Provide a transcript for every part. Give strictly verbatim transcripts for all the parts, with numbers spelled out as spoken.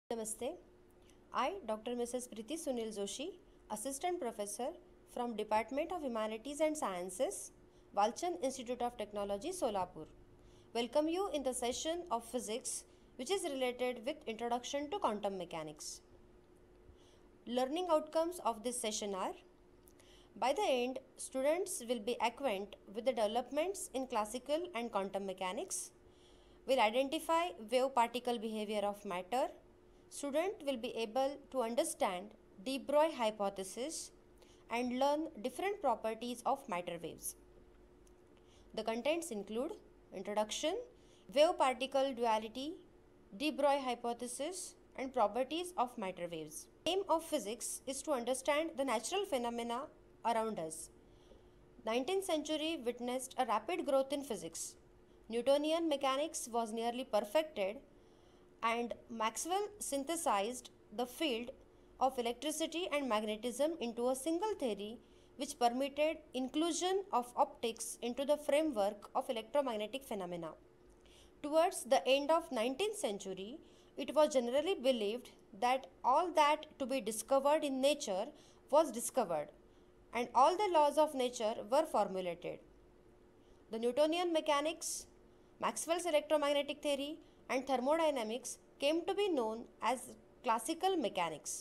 Namaste. I, Doctor Missus Priti Sunil Joshi, Assistant Professor from Department of Humanities and Sciences, Walchand Institute of Technology, Solapur, welcome you in the session of physics which is related with Introduction to Quantum Mechanics. Learning outcomes of this session are: by the end, students will be acquainted with the developments in classical and quantum mechanics, will identify wave-particle behavior of matter. Student will be able to understand de Broglie hypothesis and learn different properties of matter waves. The contents include introduction, wave-particle duality, de Broglie hypothesis, and properties of matter waves. The aim of physics is to understand the natural phenomena around us. nineteenth century witnessed a rapid growth in physics. Newtonian mechanics was nearly perfected, and Maxwell synthesized the field of electricity and magnetism into a single theory which permitted inclusion of optics into the framework of electromagnetic phenomena. Towards the end of nineteenth century, it was generally believed that all that to be discovered in nature was discovered and all the laws of nature were formulated. The Newtonian mechanics, Maxwell's electromagnetic theory, and thermodynamics came to be known as classical mechanics.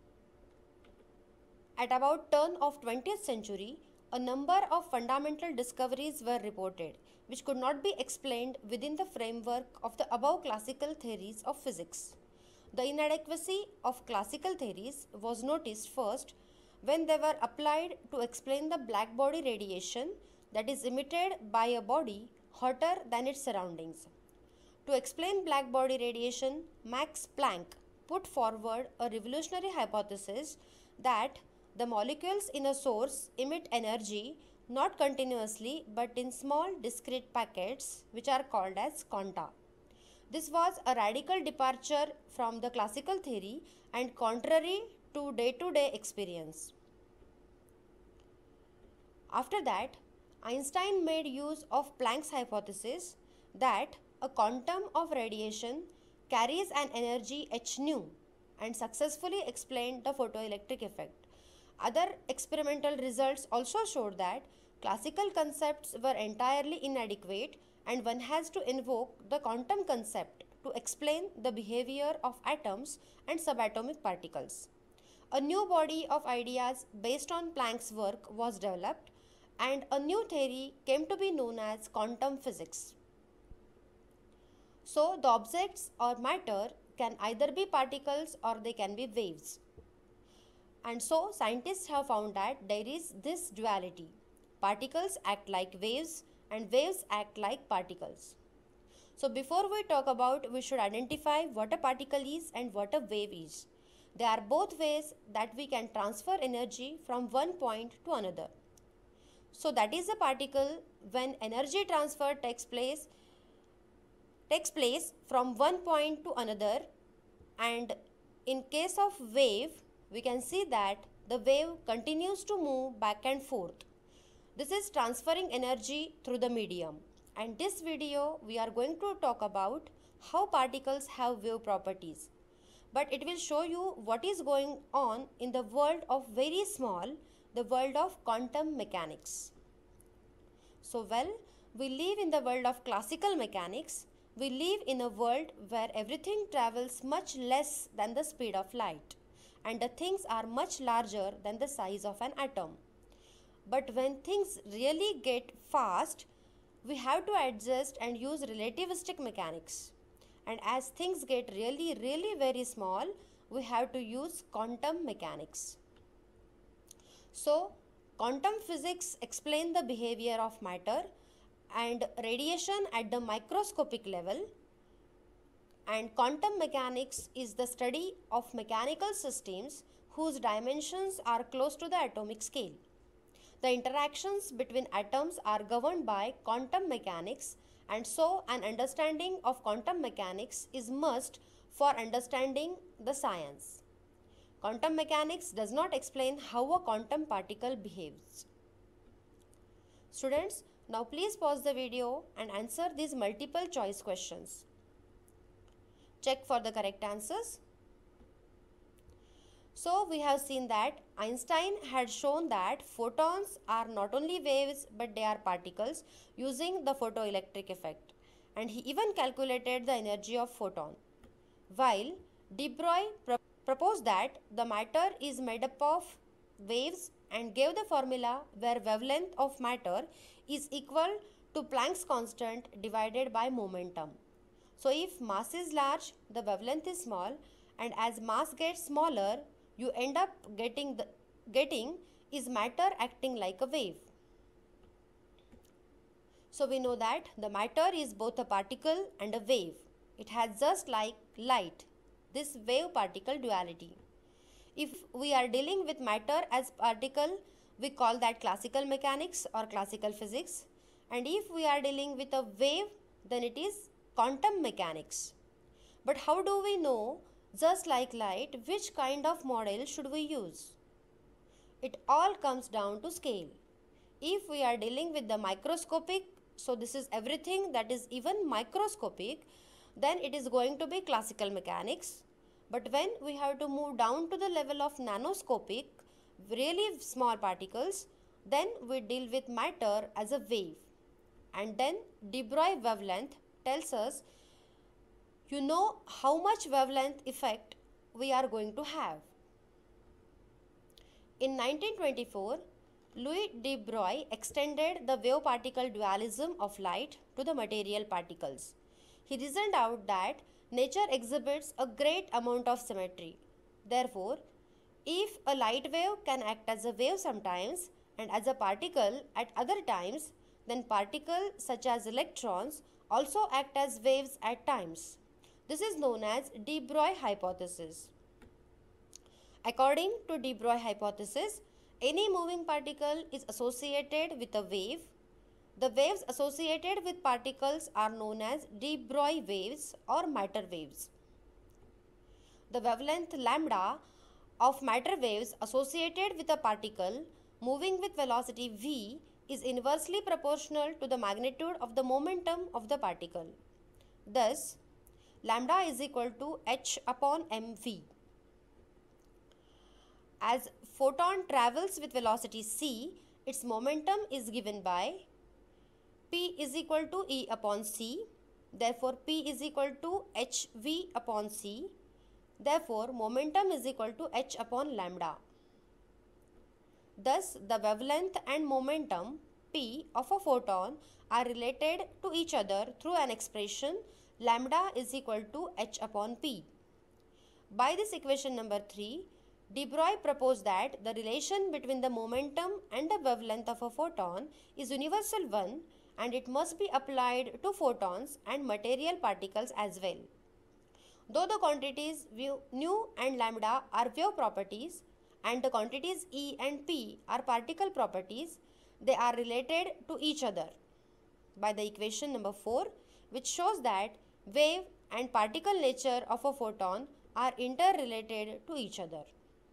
At about turn of twentieth century, a number of fundamental discoveries were reported which could not be explained within the framework of the above classical theories of physics. The inadequacy of classical theories was noticed first when they were applied to explain the black body radiation that is emitted by a body hotter than its surroundings. To explain black body radiation, Max Planck put forward a revolutionary hypothesis that the molecules in a source emit energy not continuously but in small discrete packets which are called as quanta. This was a radical departure from the classical theory and contrary to day-to-day experience. After that, Einstein made use of Planck's hypothesis that a quantum of radiation carries an energy h nu and successfully explained the photoelectric effect. Other experimental results also showed that classical concepts were entirely inadequate and one has to invoke the quantum concept to explain the behavior of atoms and subatomic particles. A new body of ideas based on Planck's work was developed and a new theory came to be known as quantum physics. So, the objects or matter can either be particles or they can be waves. And so, scientists have found that there is this duality. Particles act like waves and waves act like particles. So, before we talk about, we should identify what a particle is and what a wave is. They are both ways that we can transfer energy from one point to another. So, that is a particle when energy transfer takes place takes place from one point to another, and in case of wave we can see that the wave continues to move back and forth. This is transferring energy through the medium, and this video we are going to talk about how particles have wave properties, but it will show you what is going on in the world of very small, the world of quantum mechanics. So well, we live in the world of classical mechanics. We live in a world where everything travels much less than the speed of light and the things are much larger than the size of an atom. But when things really get fast, we have to adjust and use relativistic mechanics. And as things get really, really very small, we have to use quantum mechanics. So, quantum physics explains the behavior of matter and radiation at the microscopic level, and quantum mechanics is the study of mechanical systems whose dimensions are close to the atomic scale. The interactions between atoms are governed by quantum mechanics, and so an understanding of quantum mechanics is must for understanding the science. Quantum mechanics does not explain how a quantum particle behaves. Students, now please pause the video and answer these multiple choice questions. Check for the correct answers. So we have seen that Einstein had shown that photons are not only waves but they are particles using the photoelectric effect, and he even calculated the energy of photon. While de Broglie pro proposed that the matter is made up of waves and gave the formula where wavelength of matter is equal to Planck's constant divided by momentum. So if mass is large, the wavelength is small, and as mass gets smaller, you end up getting the getting is matter acting like a wave. So we know that the matter is both a particle and a wave. It has just like light, this wave particle duality. If we are dealing with matter as particle, we call that classical mechanics or classical physics, and if we are dealing with a wave, then it is quantum mechanics. But how do we know, just like light, which kind of model should we use? It all comes down to scale. If we are dealing with the microscopic, so this is everything that is even microscopic, then it is going to be classical mechanics. But when we have to move down to the level of nanoscopic, really small particles, then we deal with matter as a wave. And then de Broglie wavelength tells us, you know how much wavelength effect we are going to have. In nineteen twenty-four, Louis de Broglie extended the wave-particle dualism of light to the material particles. He reasoned out that nature exhibits a great amount of symmetry. Therefore, if a light wave can act as a wave sometimes and as a particle at other times, then particles such as electrons also act as waves at times. This is known as de Broglie hypothesis. According to de Broglie hypothesis, any moving particle is associated with a wave. The waves associated with particles are known as de Broglie waves or matter waves. The wavelength lambda of matter waves associated with a particle moving with velocity v is inversely proportional to the magnitude of the momentum of the particle. Thus, lambda is equal to h upon mv. As photon travels with velocity c, its momentum is given by P is equal to E upon C. Therefore, P is equal to hv upon C. Therefore, momentum is equal to h upon lambda. Thus, the wavelength and momentum P of a photon are related to each other through an expression lambda is equal to h upon P. By this equation number three, de Broglie proposed that the relation between the momentum and the wavelength of a photon is universal one, and it must be applied to photons and material particles as well. Though the quantities nu and lambda are wave properties and the quantities E and P are particle properties, they are related to each other by the equation number four, which shows that wave and particle nature of a photon are interrelated to each other.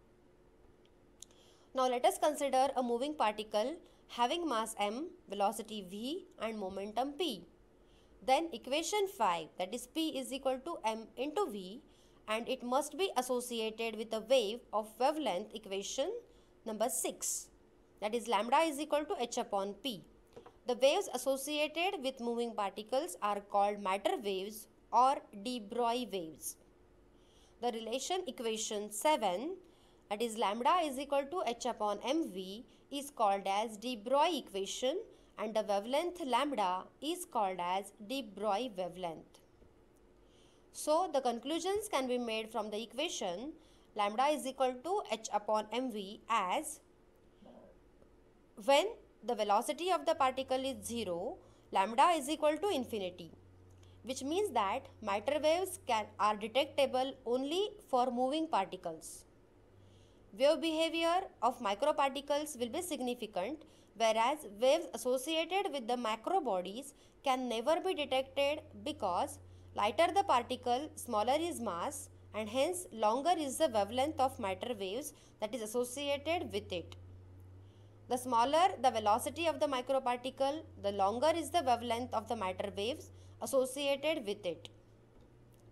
Now let us consider a moving particle having mass m, velocity v and momentum p. Then equation five, that is P is equal to m into v, and it must be associated with a wave of wavelength equation number six, that is lambda is equal to h upon p. The waves associated with moving particles are called matter waves or de Broglie waves. The relation equation seven, that is lambda is equal to h upon mv, is called as de Broglie equation, and the wavelength lambda is called as de Broglie wavelength. So the conclusions can be made from the equation lambda is equal to h upon mv as when the velocity of the particle is zero, lambda is equal to infinity, which means that matter waves can, are detectable only for moving particles. Wave behavior of microparticles will be significant, whereas waves associated with the macro bodies can never be detected because lighter the particle, smaller is mass, and hence longer is the wavelength of matter waves that is associated with it. The smaller the velocity of the microparticle, the longer is the wavelength of the matter waves associated with it.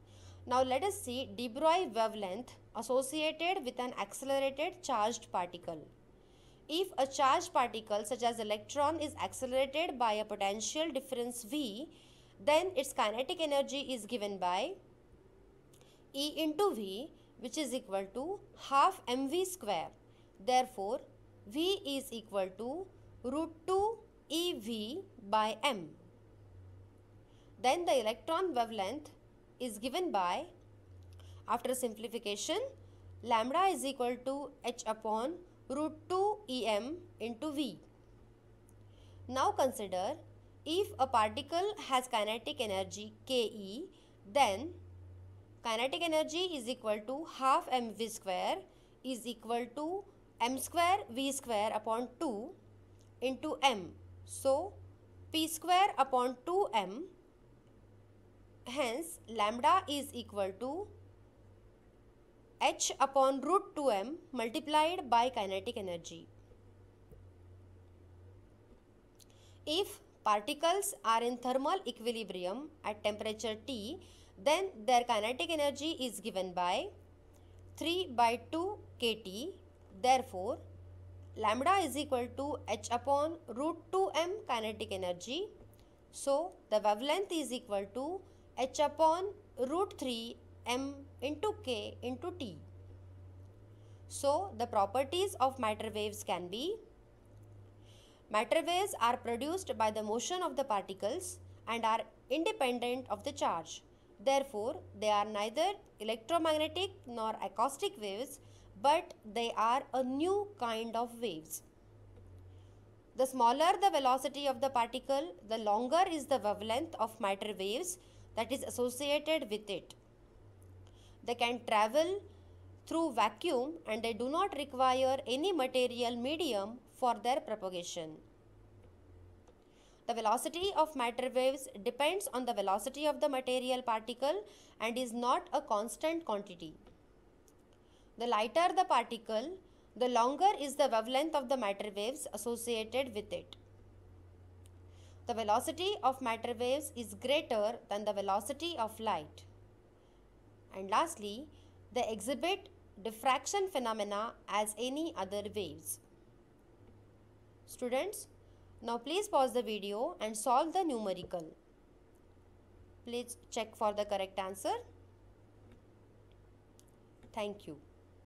Now let us see de Broglie wavelength associated with an accelerated charged particle. If a charged particle such as electron is accelerated by a potential difference V, then its kinetic energy is given by E into V, which is equal to half mv square. Therefore, V is equal to root two E V by m. Then the electron wavelength is given by, after simplification, lambda is equal to h upon root two E M into V. Now consider, if a particle has kinetic energy Ke, then kinetic energy is equal to half mv square is equal to m square v square upon two into m. So, p square upon two m. Hence, lambda is equal to h upon root two m multiplied by kinetic energy. If particles are in thermal equilibrium at temperature T, then their kinetic energy is given by three by two kT. Therefore, lambda is equal to h upon root two m kinetic energy. So, the wavelength is equal to h upon root three m into k into t. So, the properties of matter waves can be: matter waves are produced by the motion of the particles and are independent of the charge. Therefore, they are neither electromagnetic nor acoustic waves, but they are a new kind of waves. The smaller the velocity of the particle, the longer is the wavelength of matter waves that is associated with it. They can travel through vacuum and they do not require any material medium for their propagation. The velocity of matter waves depends on the velocity of the material particle and is not a constant quantity. The lighter the particle, the longer is the wavelength of the matter waves associated with it. The velocity of matter waves is greater than the velocity of light. And lastly, they exhibit diffraction phenomena as any other waves. Students, now please pause the video and solve the numerical. Please check for the correct answer. Thank you.